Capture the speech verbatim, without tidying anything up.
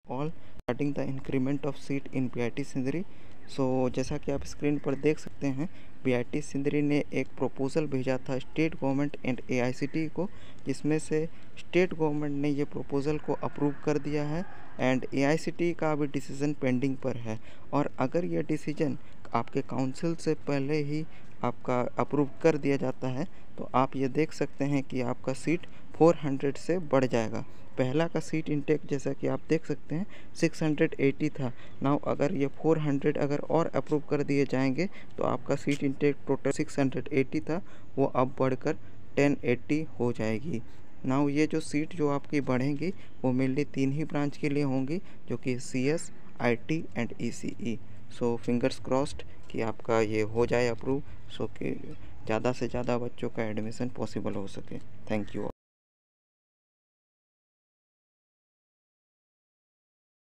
All starting the increment of seat in B I T Sindri. So जैसा कि आप screen पर देख सकते हैं, बी आई टी सिंदरी ने एक प्रपोज़ल भेजा था state government and A I C T को, जिसमें से स्टेट गवर्नमेंट ने ये प्रपोज़ल को अप्रूव कर दिया है and A I C T का अभी डिसीज़न पेंडिंग पर है। और अगर यह डिसीजन आपके काउंसिल से पहले ही आपका अप्रूव कर दिया जाता है तो आप ये देख सकते हैं कि आपका सीट चार सौ से बढ़ जाएगा। पहला का सीट इंटेक जैसा कि आप देख सकते हैं छह सौ अस्सी था। नाउ अगर ये चार सौ अगर और अप्रूव कर दिए जाएंगे तो आपका सीट इंटेक टोटल छह सौ अस्सी था, वो अब बढ़कर एक सौ अस्सी हो जाएगी। नाउ ये जो सीट जो आपकी बढ़ेंगी वो मेनली तीन ही ब्रांच के लिए होंगी, जो कि C S, I T and E C E. So fingers crossed कि आपका ये हो जाए अप्रूव, सो कि ज़्यादा से ज़्यादा बच्चों का एडमिशन पॉसिबल हो सके। Thank you.